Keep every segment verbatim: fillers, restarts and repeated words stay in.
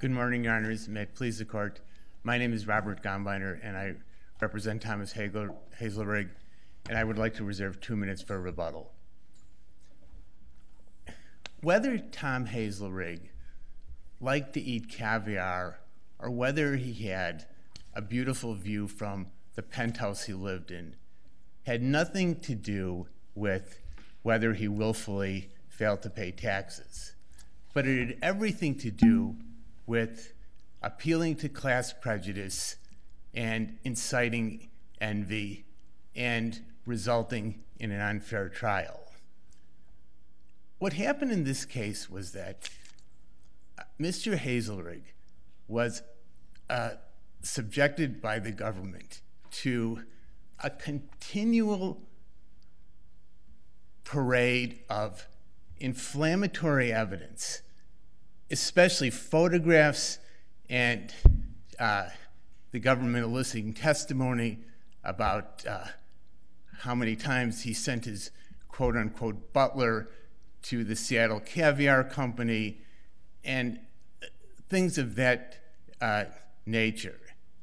Good morning, Your Honors. May it please the Court. My name is Robert Gombiner, and I represent Thomas Hazelrigg, and I would like to reserve two minutes for rebuttal. Whether Tom Hazelrigg liked to eat caviar or whether he had a beautiful view from the penthouse he lived in had nothing to do with whether he willfully failed to pay taxes, but it had everything to do with appealing to class prejudice and inciting envy and resulting in an unfair trial. What happened in this case was that Mister Hazelrigg was uh, subjected by the government to a continual parade of inflammatory evidence, especially photographs and uh, the government eliciting testimony about uh, how many times he sent his quote-unquote butler to the Seattle Caviar Company and things of that uh, nature.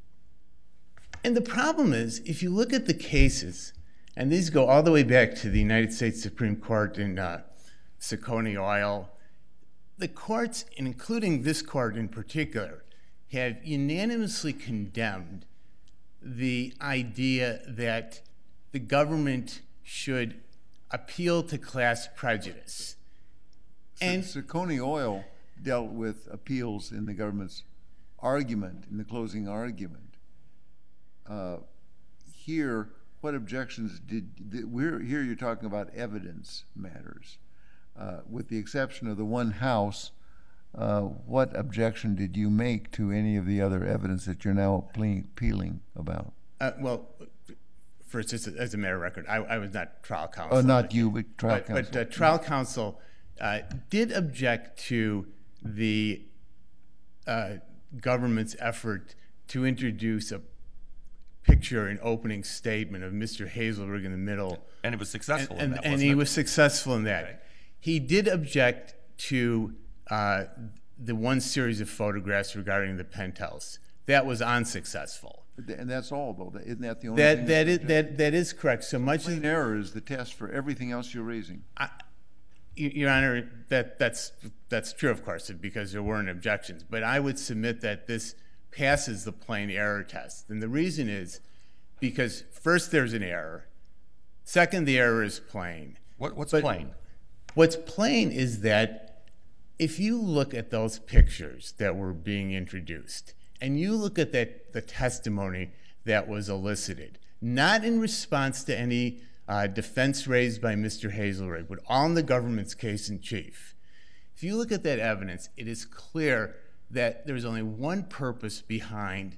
And the problem is, if you look at the cases, and these go all the way back to the United States Supreme Court in uh, Saucony Oil, the courts, including this court in particular, have unanimously condemned the idea that the government should appeal to class prejudice. And Saucony Oil dealt with appeals in the government's argument, in the closing argument. Uh, here, what objections did, did we're here you're talking about evidence matters. Uh, with the exception of the one house, uh, what objection did you make to any of the other evidence that you're now appealing about? Uh, well, first, just as a matter of record, I, I was not trial counsel. Oh, not you, but trial but, counsel. But uh, trial counsel uh, did object to the uh, government's effort to introduce a picture and opening statement of Mister Hazelrigg in the middle. And it was successful and, in and, that, And wasn't he it? was successful in that. Okay. He did object to uh, the one series of photographs regarding the penthouse. That was unsuccessful. And that's all, though. Isn't that the only that, thing? That is, that, that is correct. So much Plain error is the test for everything else you're raising. I, Your Honor, that, that's, that's true, of course, because there weren't objections. But I would submit that this passes the plain error test. And the reason is because, first, there's an error. Second, the error is plain. What, what's but plain? What's plain is that if you look at those pictures that were being introduced, and you look at that, the testimony that was elicited, not in response to any uh, defense raised by Mister Hazelrigg, but on the government's case in chief, if you look at that evidence, it is clear that there's only one purpose behind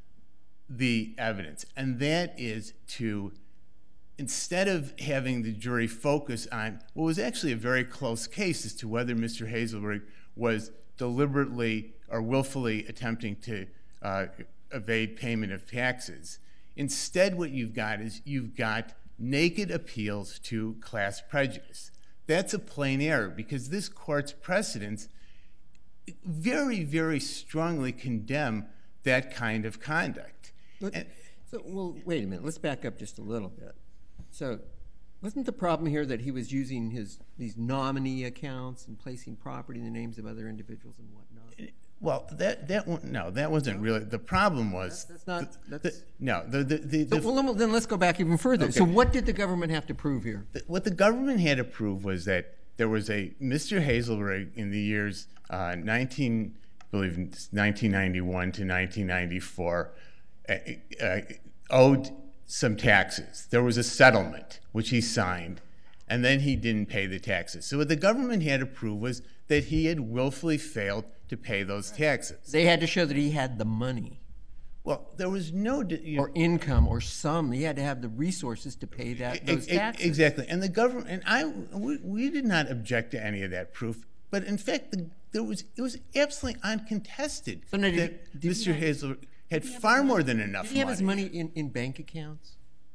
the evidence, and that is to, instead of having the jury focus on what was actually a very close case as to whether Mister Hazelrigg was deliberately or willfully attempting to uh, evade payment of taxes, instead what you've got is you've got naked appeals to class prejudice. That's a plain error because this court's precedents very, very strongly condemn that kind of conduct. But, and, so, well, wait a minute. Let's back up just a little bit. So, wasn't the problem here that he was using his these nominee accounts and placing property in the names of other individuals and whatnot? Well, that that one, no, that wasn't really the problem. Was that's, that's not the, that's, the, no the the, the, the so, well, then let's go back even further. Okay. So, what did the government have to prove here? The, what the government had to prove was that there was a Mister Hazelrigg in the years uh, nineteen, I believe nineteen ninety-one to nineteen ninety-four, uh, uh, owed some taxes. There was a settlement which he signed, and then he didn't pay the taxes. So what the government had to prove was that he had willfully failed to pay those taxes. They had to show that he had the money. Well, there was no you or income or some. He had to have the resources to pay that those taxes. Exactly, and the government and I we, we did not object to any of that proof. But in fact, the, there was it was absolutely uncontested so now, did that he, did Mister he have, Hazel had far more than enough money. Did he have his money in, in bank accounts?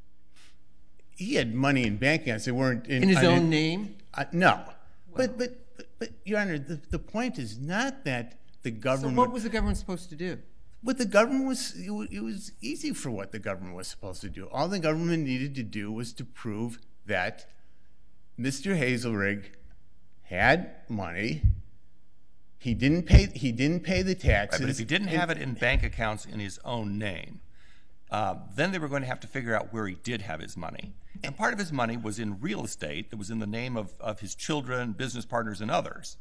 He had money in bank accounts. They weren't in, in his I own name. Uh, no, well, but, but but but Your Honor, the, the point is not that the government... So what was the government supposed to do? What the government was, it wa- it was easy for what the government was supposed to do. All the government needed to do was to prove that Mister Hazelrigg had money. He didn't pay. He didn't pay the taxes. Right, but if he didn't have it in bank accounts in his own name, uh, then they were going to have to figure out where he did have his money. And part of his money was in real estate that was in the name of, of his children, business partners, and others.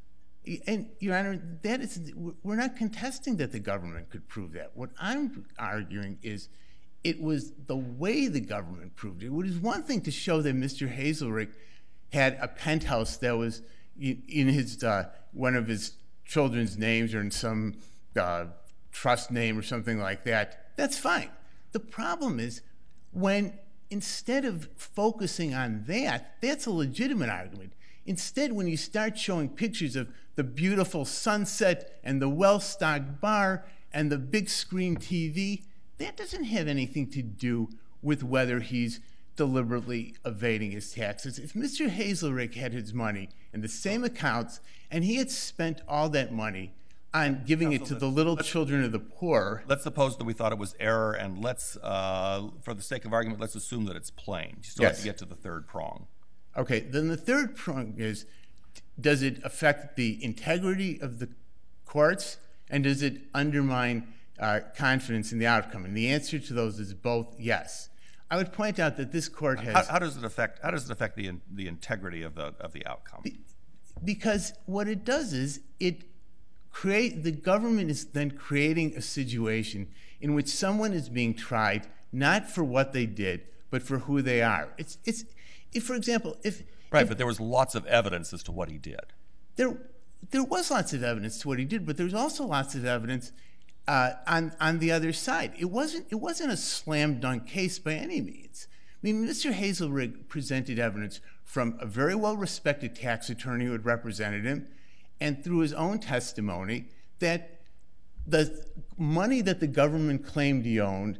And, Your Honor, that is, we're not contesting that the government could prove that. What I'm arguing is it was the way the government proved it. It was one thing to show that Mister Hazelrigg had a penthouse that was in his uh, one of his children's names or in some uh, trust name or something like that. That's fine. The problem is when instead of focusing on that, that's a legitimate argument. Instead, when you start showing pictures of the beautiful sunset and the well-stocked bar and the big screen T V, that doesn't have anything to do with whether he's deliberately evading his taxes. If Mister Hazelrigg had his money in the same accounts and he had spent all that money on giving it to the little children of the poor... Let's suppose that we thought it was error, and let's, uh, for the sake of argument, let's assume that it's plain. You still Yes. have to get to the third prong. Okay, then the third prong is, does it affect the integrity of the courts, and does it undermine uh, confidence in the outcome? And the answer to those is both yes. I would point out that this court has... How, how does it affect? How does it affect the the integrity of the of the outcome? Because what it does is it create the government is then creating a situation in which someone is being tried not for what they did, but for who they are. It's it's if, for example, if Right, if, but there was lots of evidence as to what he did. There, there was lots of evidence to what he did, but there was also lots of evidence uh, on on the other side. It wasn't it wasn't a slam dunk case by any means. I mean, Mister Hazelrigg presented evidence from a very well respected tax attorney who had represented him, and through his own testimony that the money that the government claimed he owned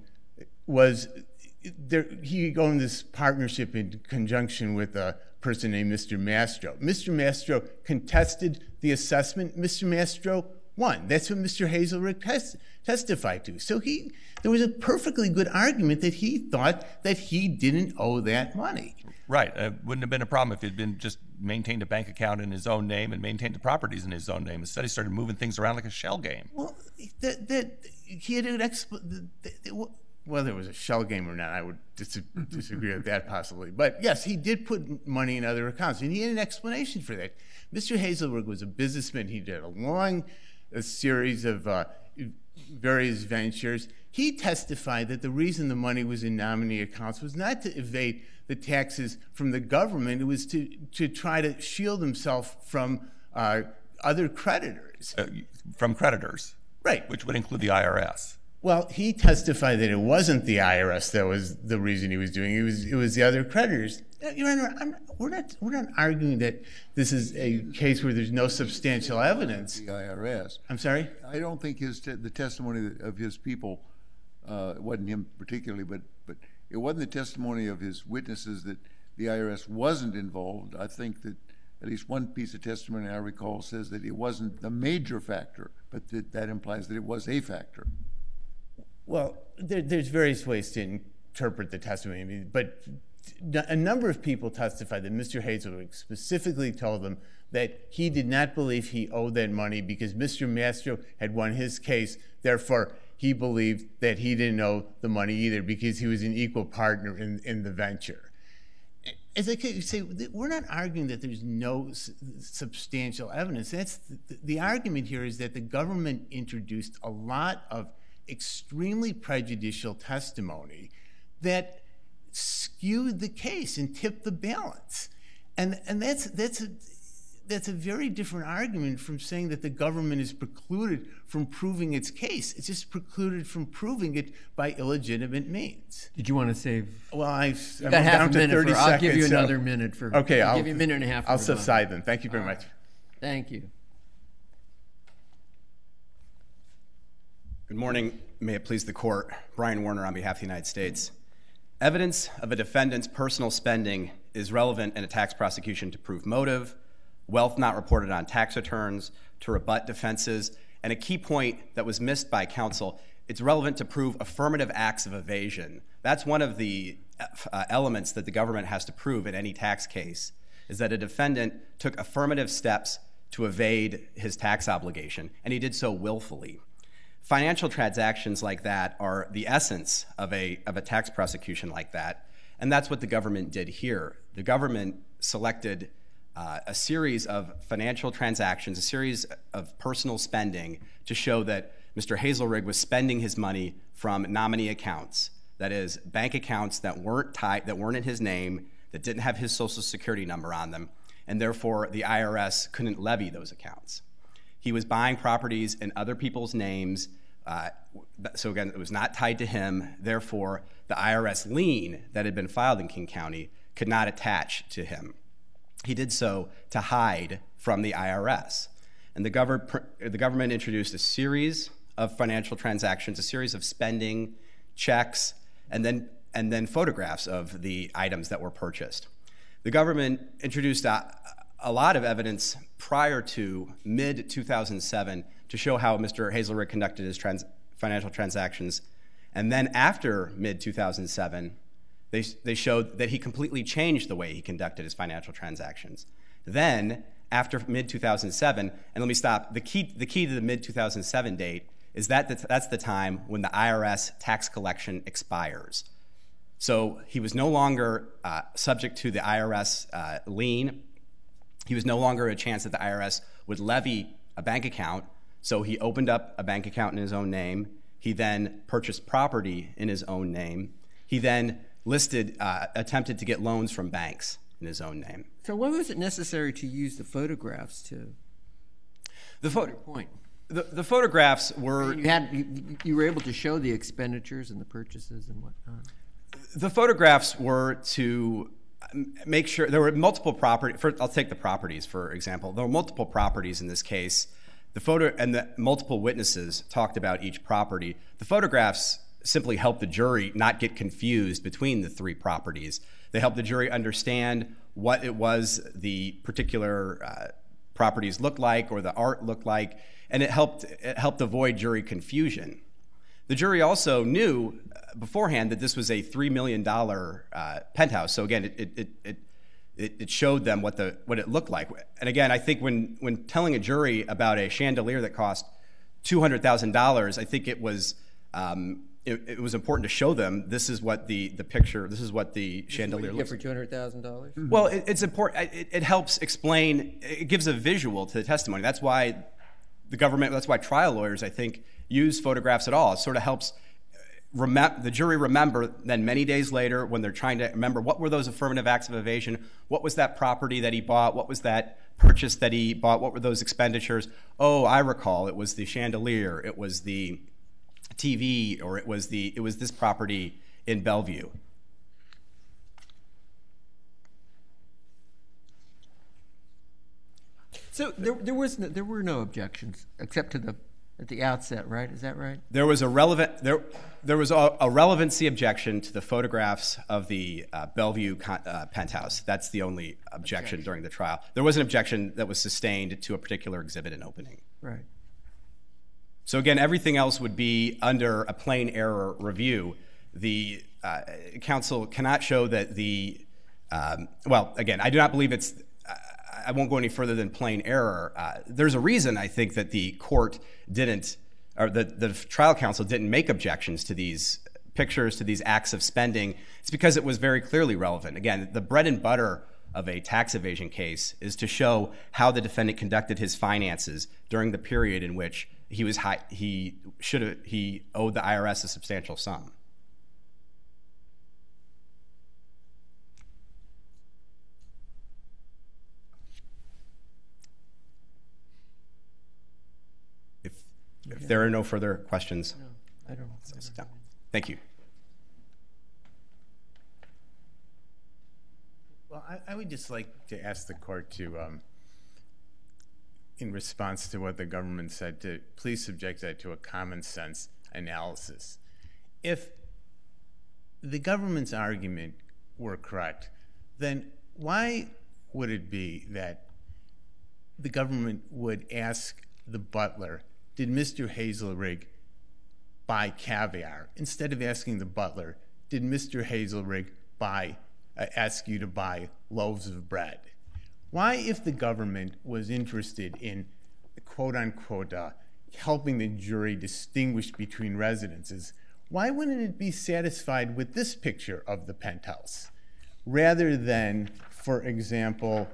was there. He owned this partnership in conjunction with a person named Mister Mastro. Mister Mastro contested the assessment. Mister Mastro won. That's what Mister Hazelrigg tes- testified to. So he, there was a perfectly good argument that he thought that he didn't owe that money. Right. It wouldn't have been a problem if he'd been just maintained a bank account in his own name and maintained the properties in his own name. Instead, he started moving things around like a shell game. Well, that that he had an expl- whether it was a shell game or not, I would dis- disagree with that possibly. But yes, he did put money in other accounts, and he had an explanation for that. Mister Hazelrigg was a businessman. He did a long a series of uh, various ventures. He testified that the reason the money was in nominee accounts was not to evade the taxes from the government. It was to, to try to shield himself from uh, other creditors. Uh, from creditors. Right. Which would include the I R S. Well, he testified that it wasn't the I R S that was the reason he was doing it. It was, it was the other creditors. Your Honor, I'm, we're not we're not arguing that this is a case where there's no substantial evidence. The I R S. I'm sorry? I don't think his te- the testimony of his people, uh, it wasn't him particularly, but but it wasn't the testimony of his witnesses that the I R S wasn't involved. I think that at least one piece of testimony I recall says that it wasn't the major factor, but that, that implies that it was a factor. Well, there, there's various ways to interpret the testimony, I mean, but a number of people testified that Mister Hazelrigg specifically told them that he did not believe he owed that money because Mister Mastro had won his case. Therefore, he believed that he didn't owe the money either because he was an equal partner in, in the venture. As I say, we're not arguing that there's no s- substantial evidence. That's the, the argument here is that the government introduced a lot of extremely prejudicial testimony that skewed the case and tipped the balance. And and that's that's a that's a very different argument from saying that the government is precluded from proving its case. It's just precluded from proving it by illegitimate means. Did you want to save? Well, I've You got half down a to minute. thirty For, seconds. I'll give you so- another minute for. Okay, I'll, I'll give you a minute and a half. For I'll rebuttal. subside then. Thank you very All much. right. Thank you. Good morning. May it please the court. Brian Warner on behalf of the United States. Evidence of a defendant's personal spending is relevant in a tax prosecution to prove motive, wealth not reported on tax returns, to rebut defenses, And a key point that was missed by counsel, it's relevant to prove affirmative acts of evasion. That's one of the uh, elements that the government has to prove in any tax case, is that a defendant took affirmative steps to evade his tax obligation, and he did so willfully. Financial transactions like that are the essence of a, of a tax prosecution like that, and that's what the government did here. The government selected uh, a series of financial transactions, a series of personal spending to show that Mister Hazelrigg was spending his money from nominee accounts, that is, bank accounts that weren't tied, that weren't in his name, that didn't have his Social Security number on them, and therefore the I R S couldn't levy those accounts. He was buying properties in other people's names, uh, so again, it was not tied to him. Therefore, the I R S lien that had been filed in King County could not attach to him. He did so to hide from the I R S. And the, gov the government introduced a series of financial transactions, a series of spending, checks, and then, and then photographs of the items that were purchased. The government introduced a, a lot of evidence prior to mid two thousand seven to show how Mister Hazelrigg conducted his trans financial transactions. And then after mid two thousand seven, they, they showed that he completely changed the way he conducted his financial transactions. Then, after mid two thousand seven, and let me stop, the key, the key to the mid two thousand seven date is that that's the time when the I R S tax collection expires. So he was no longer uh, subject to the I R S uh, lien. He was no longer a chance that the I R S would levy a bank account. So he opened up a bank account in his own name. He then purchased property in his own name. He then listed, uh, attempted to get loans from banks in his own name. So why was it necessary to use the photographs to the photo point? The, the photographs were... You, had, you, you were able to show the expenditures and the purchases and whatnot. The photographs were to make sure there were multiple properties. I'll take the properties, for example. There were multiple properties in this case. The photo and the multiple witnesses talked about each property. The photographs simply helped the jury not get confused between the three properties. They helped the jury understand what it was the particular uh, properties looked like or the art looked like, and it helped, it helped avoid jury confusion. The jury also knew beforehand that this was a three million dollar uh, penthouse. So again, it, it, it, it, it showed them what, the, what it looked like. And again, I think when, when telling a jury about a chandelier that cost two hundred thousand dollars, I think it was, um, it, it was important to show them this is what the, the picture, this is what the This chandelier is what you looks get for two hundred thousand dollars? like. Well, it, it's important. It, it helps explain, it gives a visual to the testimony. That's why the government, that's why trial lawyers, I think, use photographs at all. It sort of helps remem the jury remember then many days later when they're trying to remember what were those affirmative acts of evasion, what was that property that he bought, what was that purchase that he bought, what were those expenditures. Oh, I recall, it was the chandelier, it was the T V, or it was, the, it was this property in Bellevue. So there, there was no, there were no objections except to the at the outset, right? Is that right? There was a relevant there there was a, a relevancy objection to the photographs of the uh, Bellevue con, uh, penthouse. That's the only objection, objection during the trial. There was an objection that was sustained to a particular exhibit in opening. Right. So again, everything else would be under a plain error review. The uh, counsel cannot show that the um, well, again, I do not believe it's. I won't go any further than plain error. Uh, there's a reason, I think, that the court didn't, or the, the trial counsel didn't make objections to these pictures, to these acts of spending. It's because it was very clearly relevant. Again, the bread and butter of a tax evasion case is to show how the defendant conducted his finances during the period in which he was high, he should have, he owed the I R S a substantial sum. If there are no further questions, No, I don't. I don't no. Thank you. Well, I, I would just like to ask the court to, um, in response to what the government said, to please subject that to a common sense analysis. If the government's argument were correct, then why would it be that the government would ask the butler did Mister Hazelrigg buy caviar? Instead of asking the butler, did Mister Hazelrigg buy, uh, ask you to buy loaves of bread? Why, if the government was interested in, quote unquote, uh, helping the jury distinguish between residences, why wouldn't it be satisfied with this picture of the penthouse rather than, for example,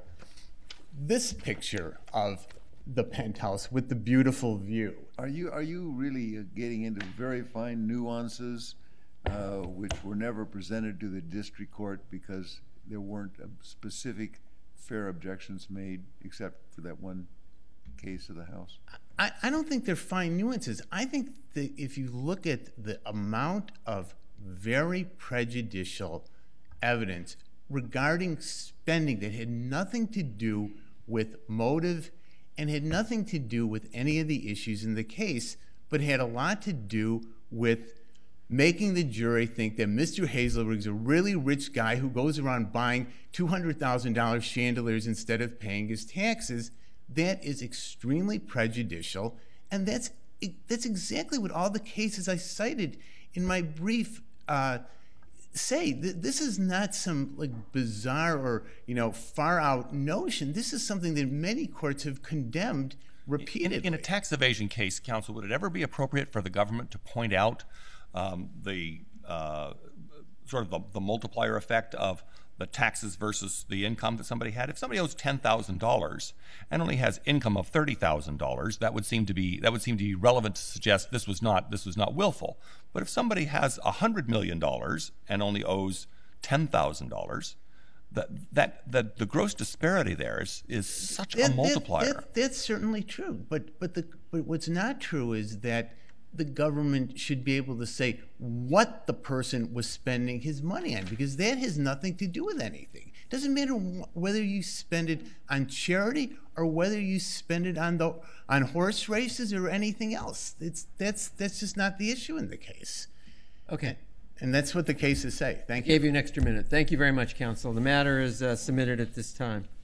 this picture of the penthouse with the beautiful view? Are you are you really uh, getting into very fine nuances uh, which were never presented to the district court because there weren't uh, specific fair objections made except for that one case of the house? I, I don't think they're fine nuances. I think that if you look at the amount of very prejudicial evidence regarding spending that had nothing to do with motive and had nothing to do with any of the issues in the case, but had a lot to do with making the jury think that Mister Hazelrigg's a really rich guy who goes around buying two hundred thousand dollar chandeliers instead of paying his taxes. That is extremely prejudicial, and that's that's exactly what all the cases I cited in my brief uh, say. This is not some like bizarre or you know far out notion. This is something that many courts have condemned repeatedly. In, in a tax evasion case, counsel, would it ever be appropriate for the government to point out um, the uh, sort of the, the multiplier effect of the taxes versus the income that somebody had? If somebody owes ten thousand dollars and only has income of thirty thousand dollars, that would seem to be that would seem to be relevant to suggest this was not this was not willful. But if somebody has one hundred million dollars and only owes ten thousand dollars, that that that the gross disparity there is is such that, a multiplier. That, that, that's certainly true. But but the but what's not true is that the government should be able to say what the person was spending his money on, because that has nothing to do with anything. It doesn't matter wh- whether you spend it on charity or whether you spend it on the on horse races or anything else. It's that's that's just not the issue in the case. Okay. And that's what the cases say. Thank you. Gave you an extra minute. Thank you very much, counsel. The matter is uh, submitted at this time.